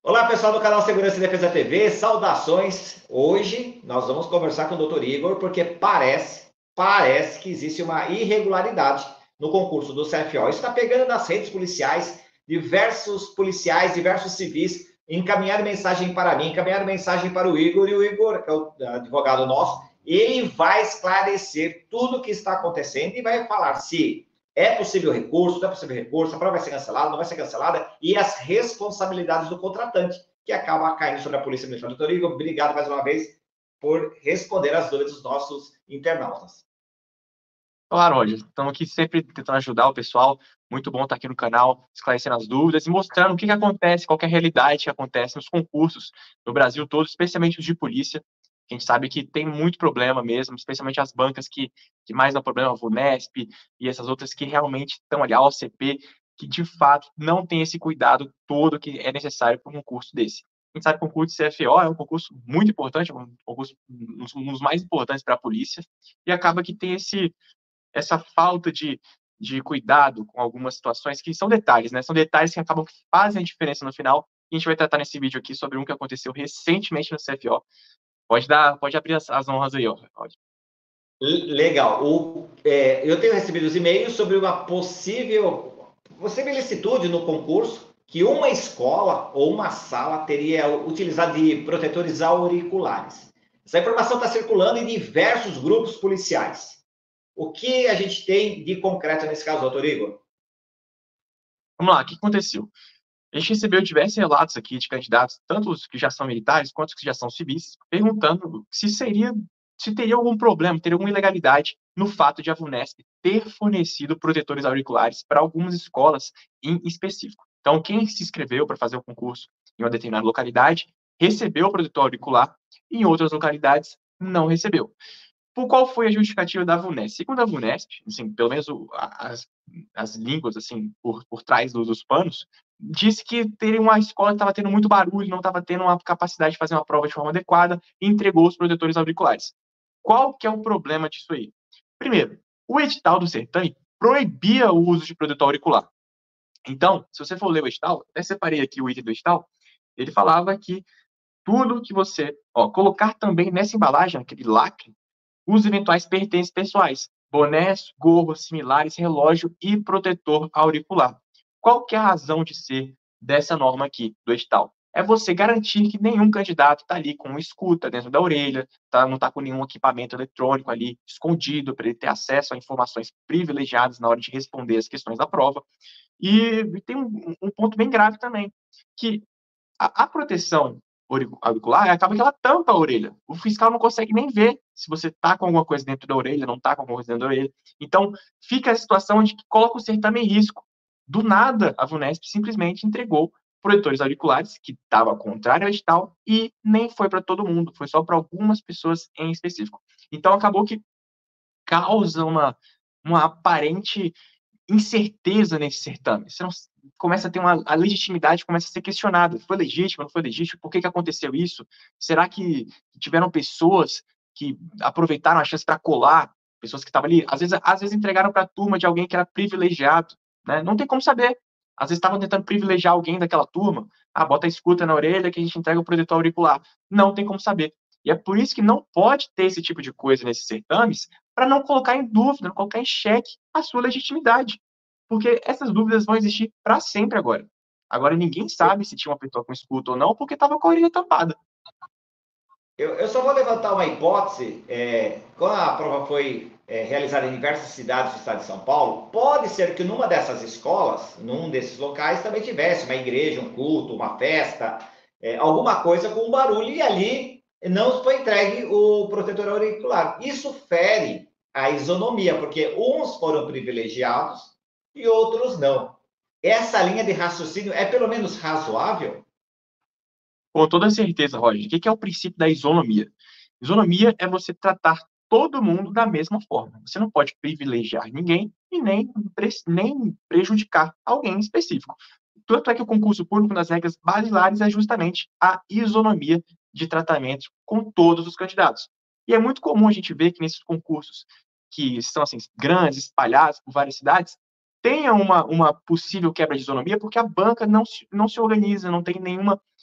Olá, pessoal do canal Segurança e Defesa TV, saudações. Hoje nós vamos conversar com o Dr. Igor porque parece que existe uma irregularidade no concurso do CFO. Isso está pegando nas redes policiais, policiais, diversos civis encaminharam mensagem para mim, encaminharam mensagem para o Igor, e o Igor, que é o advogado nosso, ele vai esclarecer tudo o que está acontecendo e vai falar se é possível recurso, não é possível recurso, a prova vai ser cancelada, não vai ser cancelada, e as responsabilidades do contratante, que acaba caindo sobre a Polícia Militar. Doutor Igor, obrigado mais uma vez por responder as dúvidas dos nossos internautas. Claro, Roger. Estamos aqui sempre tentando ajudar o pessoal. Muito bom estar aqui no canal, esclarecendo as dúvidas e mostrando o que acontece, qual que é a realidade que acontece nos concursos no Brasil todo, especialmente os de polícia. A gente sabe que tem muito problema mesmo, especialmente as bancas que mais dão problema, a VUNESP e essas outras que realmente estão ali, a OCP, que de fato não tem esse cuidado todo que é necessário para um concurso desse. A gente sabe que o concurso de CFO é um concurso muito importante, um concurso um dos mais importantes para a polícia, e acaba que tem essa falta de cuidado com algumas situações que são detalhes, né? São detalhes que acabam que fazem a diferença no final. E a gente vai tratar nesse vídeo aqui sobre um que aconteceu recentemente no CFO. Pode abrir as honras aí, ó. Pode. Legal. Eu tenho recebido os e-mails sobre uma possível licitude no concurso que uma escola ou uma sala teria utilizado de protetores auriculares. Essa informação está circulando em diversos grupos policiais. O que a gente tem de concreto nesse caso, doutor Igor? Vamos lá, o que aconteceu? A gente recebeu diversos relatos aqui de candidatos, tanto os que já são militares quanto os que já são civis, perguntando se teria algum problema, teria alguma ilegalidade no fato de a VUNESP ter fornecido protetores auriculares para algumas escolas em específico. Então, quem se inscreveu para fazer o concurso em uma determinada localidade recebeu o protetor auricular, em outras localidades não recebeu. Por qual foi a justificativa da VUNESP? Segundo a VUNESP, assim, pelo menos as línguas assim por trás dos panos, disse que teria uma escola que estava tendo muito barulho, não estava tendo uma capacidade de fazer uma prova de forma adequada e entregou os protetores auriculares. Qual que é o problema disso aí? Primeiro, o edital do certame proibia o uso de protetor auricular. Então, se você for ler o edital, até separei aqui o item do edital, ele falava que tudo que você colocar também nessa embalagem, aquele lacre, os eventuais pertences pessoais, bonés, gorros similares, relógio e protetor auricular. Qual que é a razão de ser dessa norma aqui, do edital? É você garantir que nenhum candidato está ali com uma escuta dentro da orelha, não está com nenhum equipamento eletrônico ali escondido para ele ter acesso a informações privilegiadas na hora de responder as questões da prova. E tem um ponto bem grave também, que a proteção auricular acaba que ela tampa a orelha. O fiscal não consegue nem ver se você está com alguma coisa dentro da orelha, não está com alguma coisa dentro da orelha. Então, fica a situação de que coloca o certame em risco. Do nada, a VUNESP simplesmente entregou protetores auriculares, que estava contrário ao edital, e nem foi para todo mundo, foi só para algumas pessoas em específico. Então, acabou que causa uma aparente incerteza nesse certame. Você não, começa a ter a legitimidade começa a ser questionada. Foi legítimo, não foi legítimo? Por que aconteceu isso? Será que tiveram pessoas que aproveitaram a chance para colar? Pessoas que estavam ali, às vezes entregaram para a turma de alguém que era privilegiado, né? Não tem como saber. Às vezes estavam tentando privilegiar alguém daquela turma. Ah, bota a escuta na orelha que a gente entrega o protetor auricular. Não tem como saber. E é por isso que não pode ter esse tipo de coisa nesses certames, para não colocar em dúvida, não colocar em xeque a sua legitimidade. Porque essas dúvidas vão existir para sempre agora. Agora ninguém sabe se tinha uma pessoa com escuta ou não, porque estava com a orelha tampada. Eu só vou levantar uma hipótese. Quando a prova foi realizada em diversas cidades do estado de São Paulo, pode ser que numa dessas escolas, num desses locais, também tivesse uma igreja, um culto, uma festa, alguma coisa com barulho, e ali não foi entregue o protetor auricular. Isso fere a isonomia, porque uns foram privilegiados e outros não. Essa linha de raciocínio é pelo menos razoável? Com toda certeza, Roger. O que é o princípio da isonomia? Isonomia é você tratar todo mundo da mesma forma. Você não pode privilegiar ninguém e nem prejudicar alguém específico. Tanto é que o concurso público, nas regras basilares, é justamente a isonomia de tratamento com todos os candidatos. E é muito comum a gente ver que nesses concursos que são assim, grandes, espalhados por várias cidades, tenha uma possível quebra de isonomia, porque a banca não se organiza, não tem nenhuma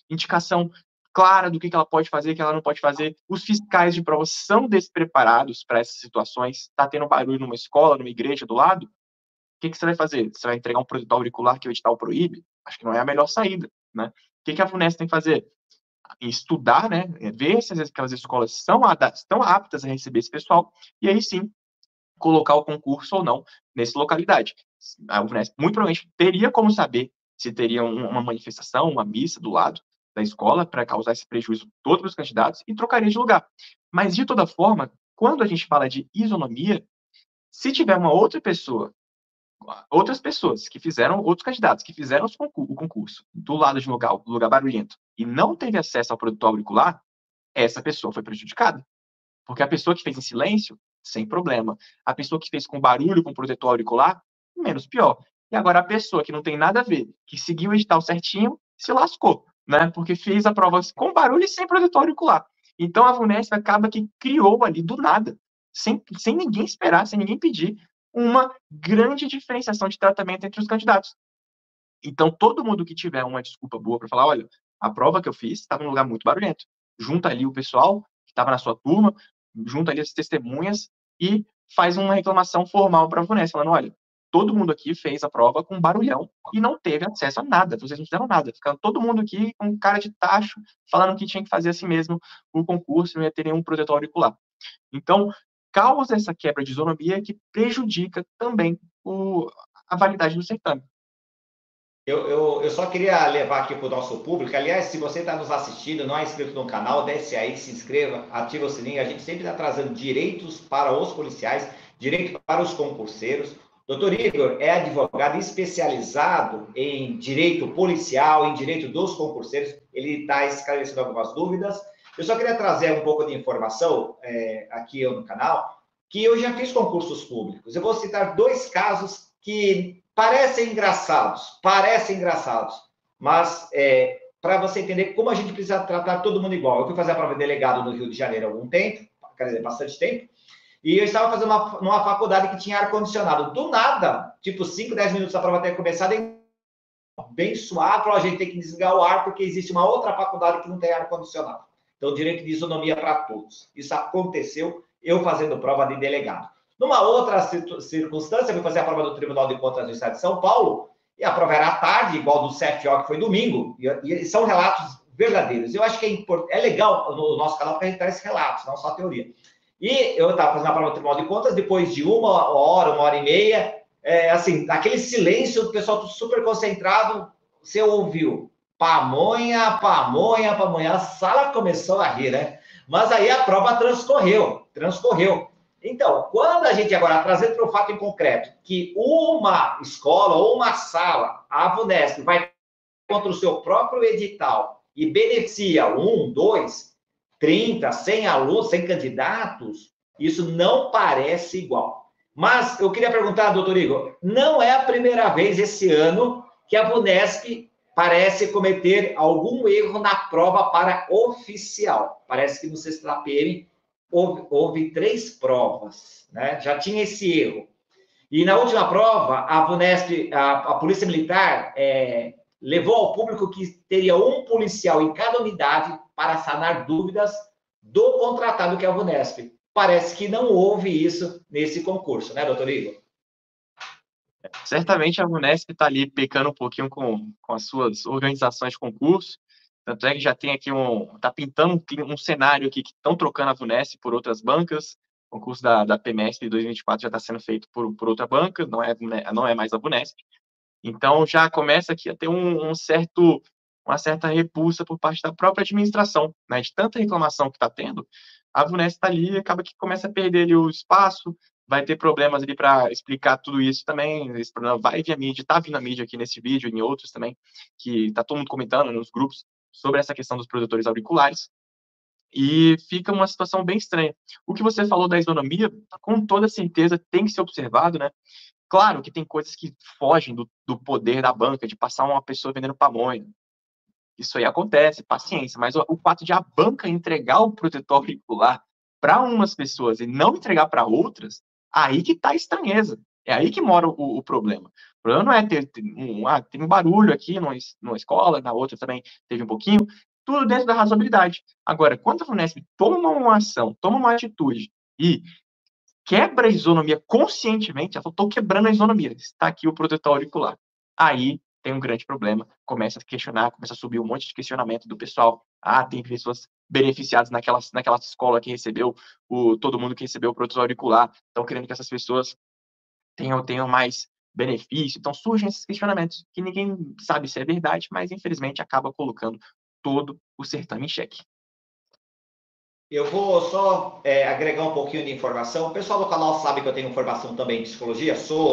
indicação clara do que ela pode fazer, o que ela não pode fazer. Os fiscais de prova são despreparados para essas situações. Está tendo barulho numa escola, numa igreja do lado, o que você vai fazer? Você vai entregar um protetor auricular que o edital proíbe? Acho que não é a melhor saída, né? O que a VUNESP tem que fazer? Estudar, né? Ver se aquelas escolas estão aptas a receber esse pessoal, e aí sim colocar o concurso ou não nessa localidade. A VUNESP muito provavelmente teria como saber se teria uma manifestação, uma missa do lado da escola para causar esse prejuízo todo para os candidatos e trocaria de lugar. Mas, de toda forma, quando a gente fala de isonomia, se tiver uma outra pessoa, outras pessoas que fizeram, outros candidatos que fizeram o concurso do lado de um lugar barulhento e não teve acesso ao produtor auricular, essa pessoa foi prejudicada. Porque a pessoa que fez em silêncio, sem problema. A pessoa que fez com barulho, com protetor auricular, menos pior. E agora a pessoa que não tem nada a ver, que seguiu o edital certinho, se lascou, né? Porque fez a prova com barulho e sem protetor auricular. Então a VUNESP acaba que criou ali do nada, sem ninguém esperar, sem ninguém pedir, uma grande diferenciação de tratamento entre os candidatos. Então todo mundo que tiver uma desculpa boa para falar, olha, a prova que eu fiz estava num lugar muito barulhento. Junta ali o pessoal que estava na sua turma, junta ali as testemunhas e faz uma reclamação formal para a VUNESP, falando, olha, todo mundo aqui fez a prova com barulhão e não teve acesso a nada, vocês não fizeram nada, ficando todo mundo aqui com cara de tacho, falando que tinha que fazer assim mesmo o concurso, não ia ter nenhum protetor auricular. Então, causa essa quebra de isonomia que prejudica também a validade do certame. Eu só queria levar aqui para o nosso público. Aliás, se você está nos assistindo, não é inscrito no canal, desce aí, se inscreva, ativa o sininho. A gente sempre está trazendo direitos para os policiais, direito para os concurseiros. Doutor Igor é advogado especializado em direito policial, em direito dos concurseiros. Ele está esclarecendo algumas dúvidas. Eu só queria trazer um pouco de informação aqui no canal, que eu já fiz concursos públicos. Eu vou citar 2 casos que parecem engraçados, mas para você entender como a gente precisa tratar todo mundo igual. Eu fui fazer a prova de delegado no Rio de Janeiro há algum tempo, quer dizer, bastante tempo, e eu estava fazendo numa faculdade que tinha ar-condicionado. Do nada, tipo 5, 10 minutos da prova ter começado, bem suave, a gente tem que desligar o ar porque existe uma outra faculdade que não tem ar-condicionado. Então, direito de isonomia para todos. Isso aconteceu eu fazendo prova de delegado. Numa outra circunstância, eu fui fazer a prova do Tribunal de Contas do Estado de São Paulo, e a prova era à tarde, igual do CFO, que foi domingo, e são relatos verdadeiros. Eu acho que é legal no nosso canal, porque a gente traz relatos, não só teoria. E eu estava fazendo a prova do Tribunal de Contas, depois de uma hora e meia, assim, aquele silêncio, o pessoal super concentrado, você ouviu pamonha, pamonha, pamonha, a sala começou a rir, né? Mas aí a prova transcorreu. Então, quando a gente agora trazer para o fato em concreto que uma escola ou uma sala, a VUNESP, vai contra o seu próprio edital e beneficia 1, 2, 30, 100 alunos, 100 candidatos, isso não parece igual. Mas eu queria perguntar, doutor Igor, não é a primeira vez esse ano que a VUNESP parece cometer algum erro na prova para oficial. Parece que no sexto PM houve 3 provas, né? Já tinha esse erro. E na última prova, a VUNESP, a Polícia Militar, levou ao público que teria um policial em cada unidade para sanar dúvidas do contratado, que é a VUNESP. Parece que não houve isso nesse concurso, né, doutor Igor? Certamente a VUNESP está ali pecando um pouquinho com as suas organizações de concurso. Tanto é que já tem aqui está pintando um cenário aqui que estão trocando a VUNESP por outras bancas. O concurso da PMESP de 2024 já está sendo feito por outra banca, não é mais a VUNESP. Então já começa aqui a ter uma certa repulsa por parte da própria administração, né? De tanta reclamação que está tendo, a VUNESP está ali e acaba que começa a perder ali o espaço, vai ter problemas ali para explicar tudo isso também. Esse problema vai vir a mídia, está vindo a mídia aqui nesse vídeo e em outros também, que está todo mundo comentando nos grupos sobre essa questão dos produtores auriculares, e fica uma situação bem estranha. O que você falou da isonomia, com toda certeza, tem que ser observado, né? Claro que tem coisas que fogem do poder da banca, de passar uma pessoa vendendo pamonha. Isso aí acontece, paciência, mas o fato de a banca entregar o protetor auricular para umas pessoas e não entregar para outras, aí que está a estranheza. É aí que mora o problema. O problema não é ter um barulho aqui numa escola, na outra também teve um pouquinho, tudo dentro da razoabilidade. Agora, quando a FUNESP toma uma ação, toma uma atitude e quebra a isonomia conscientemente, ela falou, estou quebrando a isonomia, está aqui o protetor auricular. Aí tem um grande problema, começa a questionar, começa a subir um monte de questionamento do pessoal. Ah, tem pessoas beneficiadas naquela escola que recebeu, todo mundo que recebeu o protetor auricular, estão querendo que essas pessoas tenham mais benefício. Então surgem esses questionamentos, que ninguém sabe se é verdade, mas infelizmente acaba colocando todo o certame em xeque. Eu vou só agregar um pouquinho de informação. O pessoal do canal sabe que eu tenho formação também em psicologia.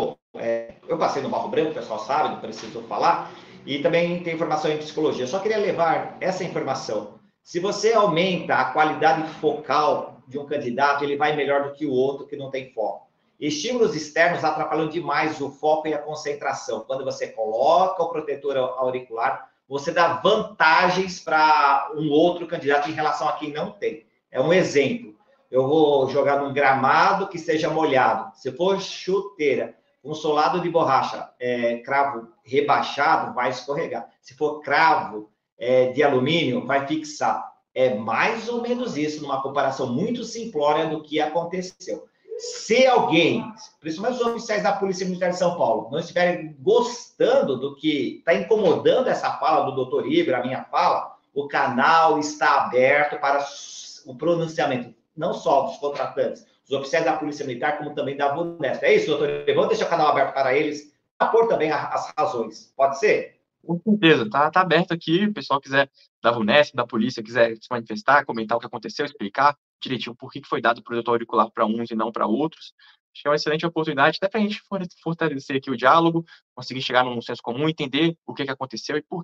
Eu passei no Barro Branco, o pessoal sabe, não preciso falar. E também tenho formação em psicologia. Eu só queria levar essa informação. Se você aumenta a qualidade focal de um candidato, ele vai melhor do que o outro que não tem foco. Estímulos externos atrapalham demais o foco e a concentração. Quando você coloca o protetor auricular, você dá vantagens para um outro candidato em relação a quem não tem. É um exemplo. Eu vou jogar num gramado que seja molhado. Se for chuteira, um solado de borracha, cravo rebaixado, vai escorregar. Se for cravo de alumínio, vai fixar. É mais ou menos isso, numa comparação muito simplória do que aconteceu. Se alguém, principalmente os oficiais da Polícia Militar de São Paulo, não estiverem gostando do que está incomodando essa fala do Dr. Igor, a minha fala, o canal está aberto para o pronunciamento, não só dos contratantes, dos oficiais da Polícia Militar, como também da VUNESP. É isso, doutor? Vamos deixar o canal aberto para eles, para pôr também as razões. Pode ser? Com certeza, tá aberto aqui, o pessoal quiser da VUNESP, da polícia, quiser se manifestar, comentar o que aconteceu, explicar direitinho por que foi dado o protetor auricular para uns e não para outros. Acho que é uma excelente oportunidade até para a gente fortalecer aqui o diálogo, conseguir chegar num senso comum, entender o que aconteceu e por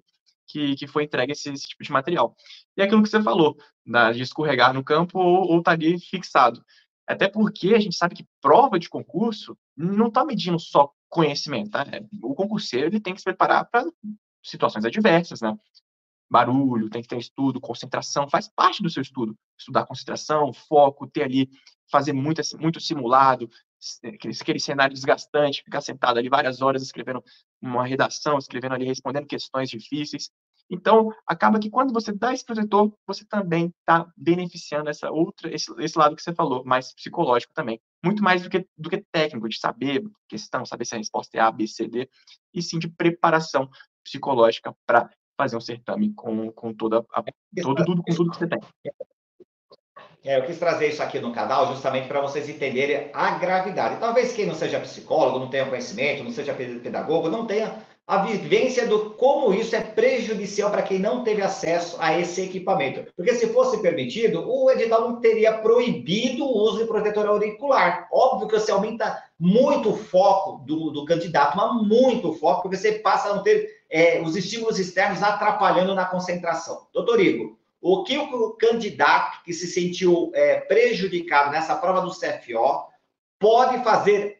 que foi entregue esse tipo de material. E aquilo que você falou, de escorregar no campo ou tá ali fixado. Até porque a gente sabe que prova de concurso não está medindo só conhecimento, tá? O concurseiro ele tem que se preparar para situações adversas, né? Barulho, tem que ter estudo, concentração, faz parte do seu estudo. Estudar concentração, foco, ter ali, fazer muito simulado, aquele cenário desgastante, ficar sentado ali várias horas escrevendo uma redação, escrevendo ali, respondendo questões difíceis. Então, acaba que quando você dá esse protetor, você também está beneficiando esse lado que você falou, mais psicológico também. Muito mais do que técnico, de saber questão, saber se a resposta é A, B, C, D, e sim de preparação psicológica para fazer um certame com tudo que você tem. Eu quis trazer isso aqui no canal justamente para vocês entenderem a gravidade. Talvez quem não seja psicólogo, não tenha conhecimento, não seja pedagogo, não tenha a vivência do como isso é prejudicial para quem não teve acesso a esse equipamento. Porque se fosse permitido, o edital não teria proibido o uso de protetor auricular. Óbvio que você aumenta muito o foco do candidato, mas muito foco, porque você passa a não ter os estímulos externos atrapalhando na concentração. Doutor Igor, o que o candidato que se sentiu prejudicado nessa prova do CFO pode fazer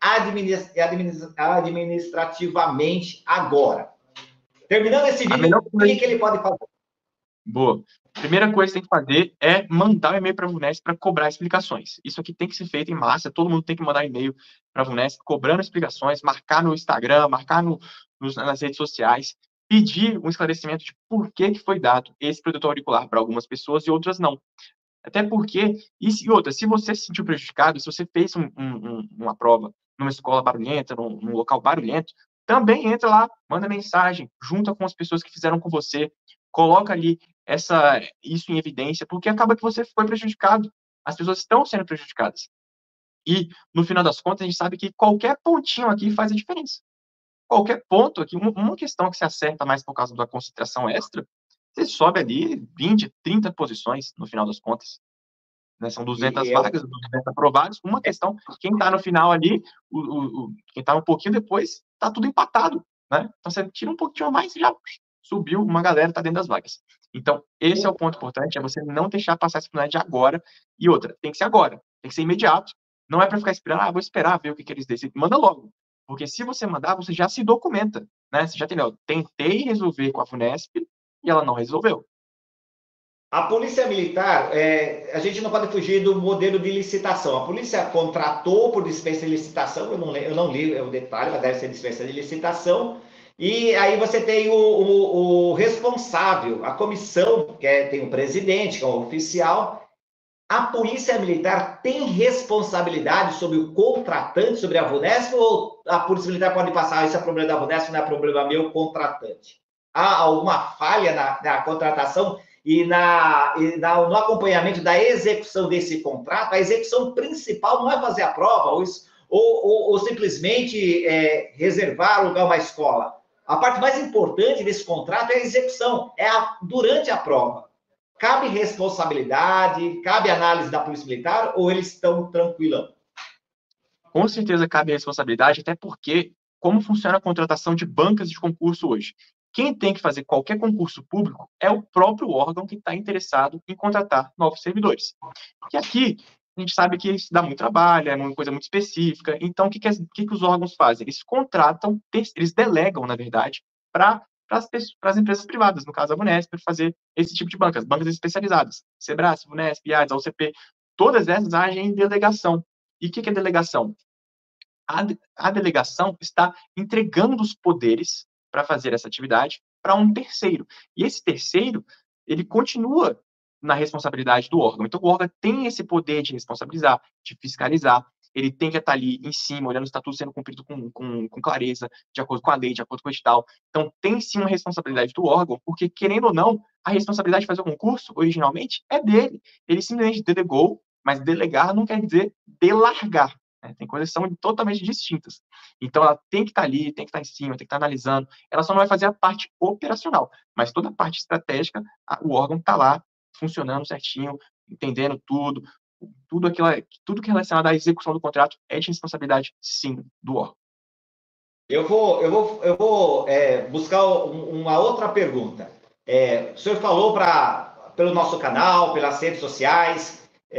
administrativamente agora? Terminando esse vídeo, o que ele pode fazer? Boa. Primeira coisa que tem que fazer é mandar um e-mail para a VUNESP para cobrar explicações. Isso aqui tem que ser feito em massa, todo mundo tem que mandar e-mail para a VUNESP cobrando explicações, marcar no Instagram, marcar nas redes sociais, pedir um esclarecimento de por que foi dado esse protetor auricular para algumas pessoas e outras não. Até porque, e outra, se você se sentiu prejudicado, se você fez uma prova numa escola barulhenta, num local barulhento, também entra lá, manda mensagem, junta com as pessoas que fizeram com você, coloca ali isso em evidência, porque acaba que você foi prejudicado. As pessoas estão sendo prejudicadas. E, no final das contas, a gente sabe que qualquer pontinho aqui faz a diferença. Qualquer ponto aqui, uma questão que se acerta mais por causa da concentração extra, você sobe ali 20, 30 posições, no final das contas. Né? São 200 vagas, 200 aprovados. Uma questão, quem está no final ali, quem está um pouquinho depois, está tudo empatado. Né? Então, você tira um pouquinho a mais e já subiu, uma galera está dentro das vagas. Então, esse é o ponto importante, é você não deixar passar essa oportunidade agora. E outra, tem que ser agora, tem que ser imediato. Não é para ficar esperando, vou esperar ver o que eles decidem. Manda logo. Porque se você mandar, você já se documenta. Né? Você já entendeu? Tentei resolver com a FUNESP e ela não resolveu. A polícia militar, a gente não pode fugir do modelo de licitação. A polícia contratou por dispensa de licitação, eu não li o detalhe, mas deve ser dispensa de licitação. E aí você tem o responsável, a comissão, tem o presidente, que é o oficial. A polícia militar tem responsabilidade sobre o contratante, sobre a VUNESP, ou a polícia militar pode passar, isso é problema da VUNESP, não é problema meu, contratante? Há alguma falha na contratação no acompanhamento da execução desse contrato? A execução principal não é fazer a prova ou simplesmente reservar lugar a uma escola. A parte mais importante desse contrato é a execução, durante a prova. Cabe responsabilidade, cabe análise da Polícia Militar ou eles estão tranquilão? Com certeza cabe a responsabilidade, até porque como funciona a contratação de bancas de concurso hoje? Quem tem que fazer qualquer concurso público é o próprio órgão que está interessado em contratar novos servidores. Porque aqui a gente sabe que isso dá muito trabalho, é uma coisa muito específica. Então, o que os órgãos fazem? Eles contratam, eles delegam, na verdade, para as empresas privadas, no caso a VUNESP, para fazer esse tipo de bancas especializadas. Sebrae, VUNESP, IADES, AUCP, todas essas agem em delegação. E o que é delegação? A delegação está entregando os poderes para fazer essa atividade para um terceiro. E esse terceiro, ele continua na responsabilidade do órgão. Então, o órgão tem esse poder de responsabilizar, de fiscalizar, ele tem que estar ali em cima, olhando se está tudo sendo cumprido com clareza, de acordo com a lei, de acordo com o edital. Então, tem sim uma responsabilidade do órgão, porque, querendo ou não, a responsabilidade de fazer o concurso, originalmente, é dele. Ele simplesmente delegou, mas delegar não quer dizer delargar. Tem coisas que são totalmente distintas. Então, ela tem que estar ali, tem que estar em cima, tem que estar analisando. Ela só não vai fazer a parte operacional, mas toda a parte estratégica, o órgão está lá, funcionando certinho, entendendo tudo que é relacionado à execução do contrato é de responsabilidade, sim, do órgão. Eu vou buscar uma outra pergunta. O senhor falou pelo nosso canal, pelas redes sociais,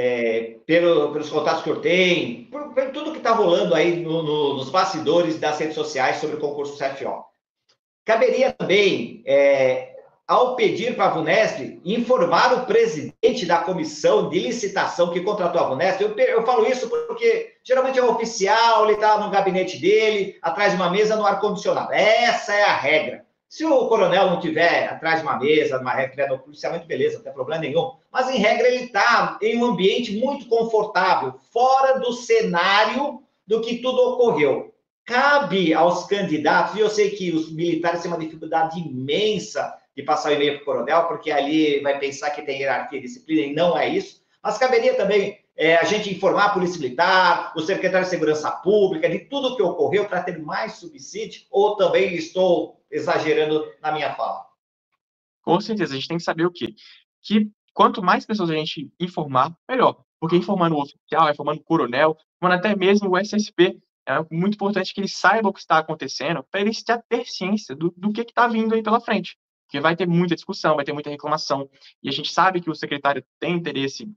pelos contatos que eu tenho, por tudo que está rolando aí nos bastidores das redes sociais sobre o concurso CFO. Caberia também, ao pedir para a VUNESP, informar o presidente da comissão de licitação que contratou a VUNESP. Eu falo isso porque geralmente é um oficial, ele está no gabinete dele, atrás de uma mesa, no ar-condicionado. Essa é a regra. Se o coronel não tiver atrás de uma mesa, numa regra no policiamento, beleza, não tem problema nenhum. Mas, em regra, ele está em um ambiente muito confortável, fora do cenário do que tudo ocorreu. Cabe aos candidatos, e eu sei que os militares têm uma dificuldade imensa de passar o e-mail para o coronel, porque ali vai pensar que tem hierarquia e disciplina, e não é isso. Mas caberia também a gente informar a Polícia Militar, o secretário de Segurança Pública, de tudo o que ocorreu para ter mais subsídio, ou também estou exagerando na minha fala? Com certeza, a gente tem que saber o quê? Que quanto mais pessoas a gente informar, melhor. Porque informando o oficial, informando o coronel, informando até mesmo o SSP, é muito importante que eles saibam o que está acontecendo, para eles ter ciência do que está vindo aí pela frente. Porque vai ter muita discussão, vai ter muita reclamação, e a gente sabe que o secretário tem interesse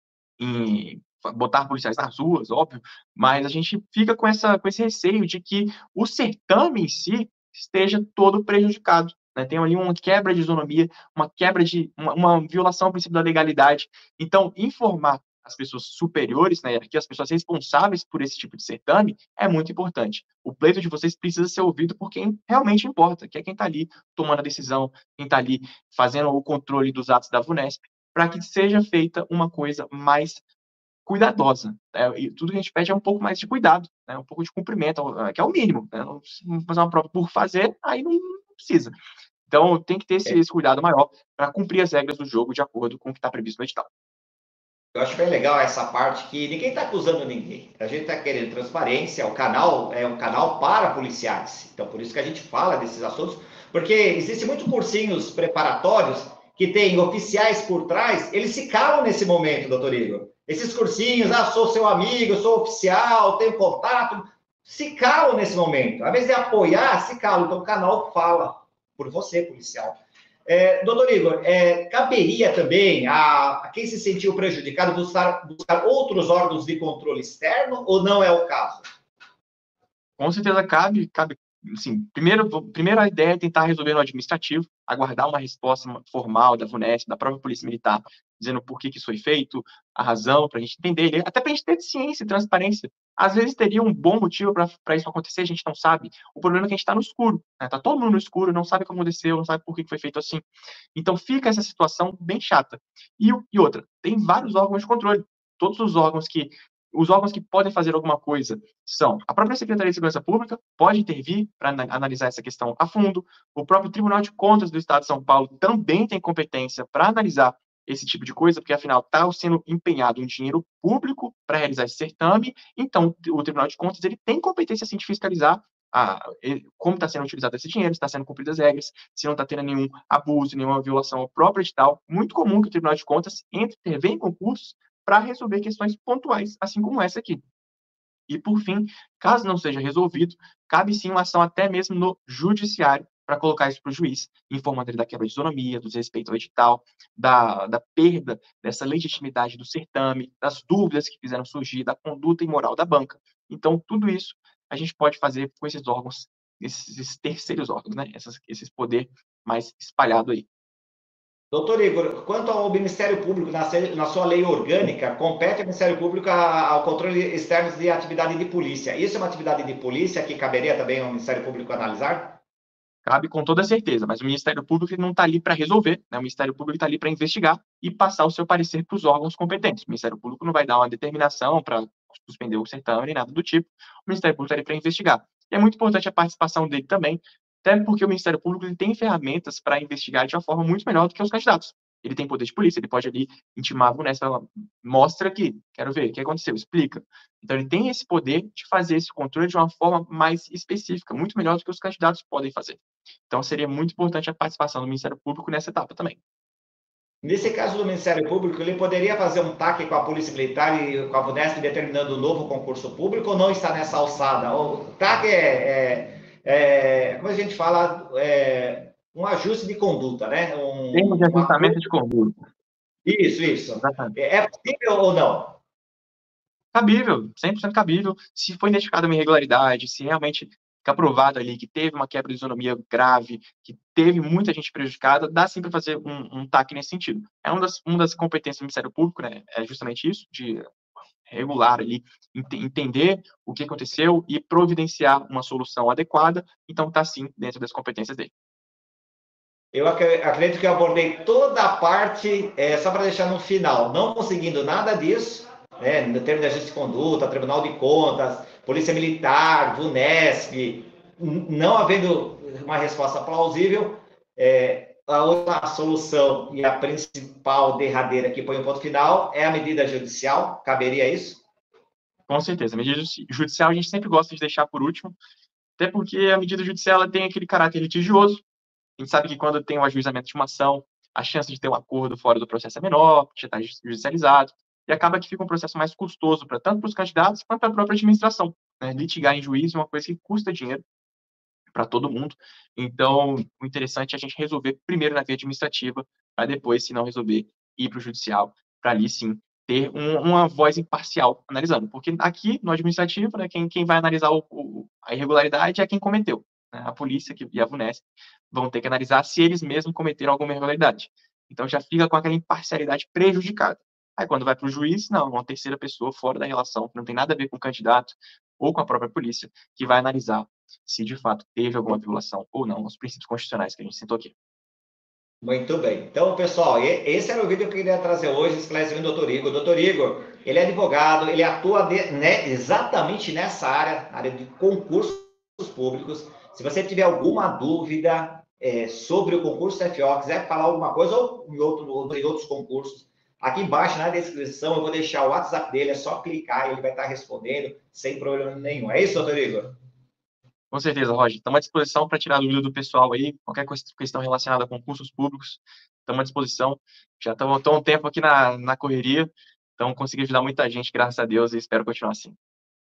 em botar policiais nas ruas, óbvio, mas a gente fica com esse receio de que o certame em si esteja todo prejudicado. Né? Tem ali uma quebra de isonomia, uma violação ao princípio da legalidade. Então, informar as pessoas superiores, né, as pessoas responsáveis por esse tipo de certame, é muito importante. O pleito de vocês precisa ser ouvido por quem realmente importa, que é quem está ali tomando a decisão, quem está ali fazendo o controle dos atos da VUNESP, para que seja feita uma coisa mais cuidadosa. E tudo que a gente pede é um pouco mais de cuidado, né? Um pouco de cumprimento, que é o mínimo. Né? Se fazer uma prova por fazer, aí não precisa. Então, tem que ter esse cuidado maior para cumprir as regras do jogo de acordo com o que está previsto no edital. Eu acho bem legal essa parte que ninguém está acusando ninguém. A gente está querendo transparência, o canal é um canal para policiais. Então, por isso que a gente fala desses assuntos, porque existem muitos cursinhos preparatórios que tem oficiais por trás, eles se calam nesse momento, doutor Igor. Esses cursinhos, sou seu amigo, sou oficial, tenho contato, se calam nesse momento. Ao invés de apoiar, se calam. Então, o canal fala por você, policial. Doutor Igor, caberia também a quem se sentiu prejudicado buscar outros órgãos de controle externo ou não é o caso? Com certeza cabe assim, primeiro a ideia é tentar resolver no administrativo, aguardar uma resposta formal da VUNESP, da própria Polícia Militar, dizendo por que isso foi feito, a razão, para a gente entender, até para a gente ter ciência e transparência. Às vezes teria um bom motivo para isso acontecer, a gente não sabe. O problema é que a gente está no escuro, né? Tá todo mundo no escuro, não sabe o que aconteceu, não sabe por que foi feito assim. Então fica essa situação bem chata. E outra, tem vários órgãos de controle. Todos os órgãos que podem fazer alguma coisa são a própria Secretaria de Segurança Pública, pode intervir para analisar essa questão a fundo, o próprio Tribunal de Contas do Estado de São Paulo também tem competência para analisar esse tipo de coisa, porque afinal está sendo empenhado um dinheiro público para realizar esse certame, então o Tribunal de Contas ele tem competência sim de fiscalizar como está sendo utilizado esse dinheiro, se está sendo cumpridas as regras, se não está tendo nenhum abuso, nenhuma violação ao próprio edital. Muito comum que o Tribunal de Contas intervenha em concursos para resolver questões pontuais, assim como essa aqui. E, por fim, caso não seja resolvido, cabe sim uma ação até mesmo no judiciário para colocar isso para o juiz, informando ele da quebra de isonomia, do desrespeito ao edital, da perda dessa legitimidade do certame, das dúvidas que fizeram surgir, da conduta imoral da banca. Então, tudo isso a gente pode fazer com esses órgãos, esses terceiros órgãos, né? Esses poder mais espalhado aí. Doutor Igor, quanto ao Ministério Público, na sua lei orgânica, compete ao Ministério Público ao controle externo de atividade de polícia. Isso é uma atividade de polícia que caberia também ao Ministério Público analisar? Cabe com toda certeza, mas o Ministério Público não está ali para resolver, né? O Ministério Público está ali para investigar e passar o seu parecer para os órgãos competentes. O Ministério Público não vai dar uma determinação para suspender o certame nem nada do tipo. O Ministério Público está ali para investigar. E é muito importante a participação dele também, até porque o Ministério Público ele tem ferramentas para investigar de uma forma muito melhor do que os candidatos. Ele tem poder de polícia, ele pode ali intimar a VUNESP, mostra aqui, quero ver, o que aconteceu, explica. Então ele tem esse poder de fazer esse controle de uma forma mais específica, muito melhor do que os candidatos podem fazer. Então, seria muito importante a participação do Ministério Público nessa etapa também. Nesse caso do Ministério Público, ele poderia fazer um TAC com a Polícia Militar e com a VUNESP determinando um novo concurso público ou não está nessa alçada? O TAC como a gente fala, um ajuste de conduta, né? Termo de ajustamento de conduta. Isso. Exatamente. É possível ou não? Cabível, 100% cabível. Se foi identificada uma irregularidade, se realmente ficar provado ali que teve uma quebra de isonomia grave, que teve muita gente prejudicada, dá sim para fazer um TAC nesse sentido. É uma das competências do Ministério Público, né? É justamente isso, de regular ali, entender o que aconteceu e providenciar uma solução adequada. Então, está sim dentro das competências dele. Eu acredito que eu abordei toda a parte, só para deixar no final, não conseguindo nada disso, né, no termo de ajuste de conduta, Tribunal de Contas, Polícia Militar, VUNESP, não havendo uma resposta plausível, a outra solução e a principal derradeira que põe um ponto final é a medida judicial, caberia isso? Com certeza. A medida judicial a gente sempre gosta de deixar por último, até porque a medida judicial ela tem aquele caráter litigioso. A gente sabe que quando tem um ajuizamento de uma ação, a chance de ter um acordo fora do processo é menor, já está judicializado, e acaba que fica um processo mais custoso tanto para os candidatos quanto para a própria administração. Né? Litigar em juízo é uma coisa que custa dinheiro para todo mundo. Então, o interessante é a gente resolver primeiro na via administrativa, para depois, se não resolver, ir para o judicial, para ali sim ter uma voz imparcial analisando. Porque aqui, no administrativo, né, quem vai analisar a irregularidade é quem cometeu. Né? A polícia e a VUNESP vão ter que analisar se eles mesmos cometeram alguma irregularidade. Então, já fica com aquela imparcialidade prejudicada. Aí, quando vai para o juiz, não, uma terceira pessoa fora da relação, que não tem nada a ver com o candidato ou com a própria polícia, que vai analisar se de fato teve alguma violação ou não aos princípios constitucionais que a gente citou aqui. Muito bem. Então, pessoal, esse era o vídeo que eu queria trazer hoje, esclarecendo o Dr. Igor. O Dr. Igor, ele é advogado, ele atua exatamente nessa área de concursos públicos. Se você tiver alguma dúvida sobre o concurso CFO, quiser falar alguma coisa ou em outros concursos, aqui embaixo na descrição eu vou deixar o WhatsApp dele, é só clicar e ele vai estar respondendo sem problema nenhum. É isso, doutor Igor? Com certeza, Roger. Estamos à disposição para tirar dúvida do pessoal aí, qualquer questão relacionada a concursos públicos, estamos à disposição. Já estamos um tempo aqui na correria, então consegui ajudar muita gente, graças a Deus, e espero continuar assim.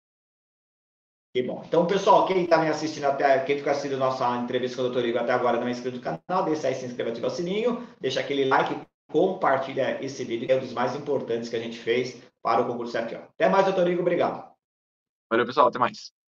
Que bom. Então, pessoal, quem está me assistindo quem ficou assistindo nossa entrevista com o Dr. Igor até agora não é inscrito no canal, deixa aí, se inscreva, ativa o sininho, deixa aquele like, compartilha esse vídeo, que é um dos mais importantes que a gente fez para o concurso CFO. Até mais, Dr. Igor, obrigado. Valeu, pessoal, até mais.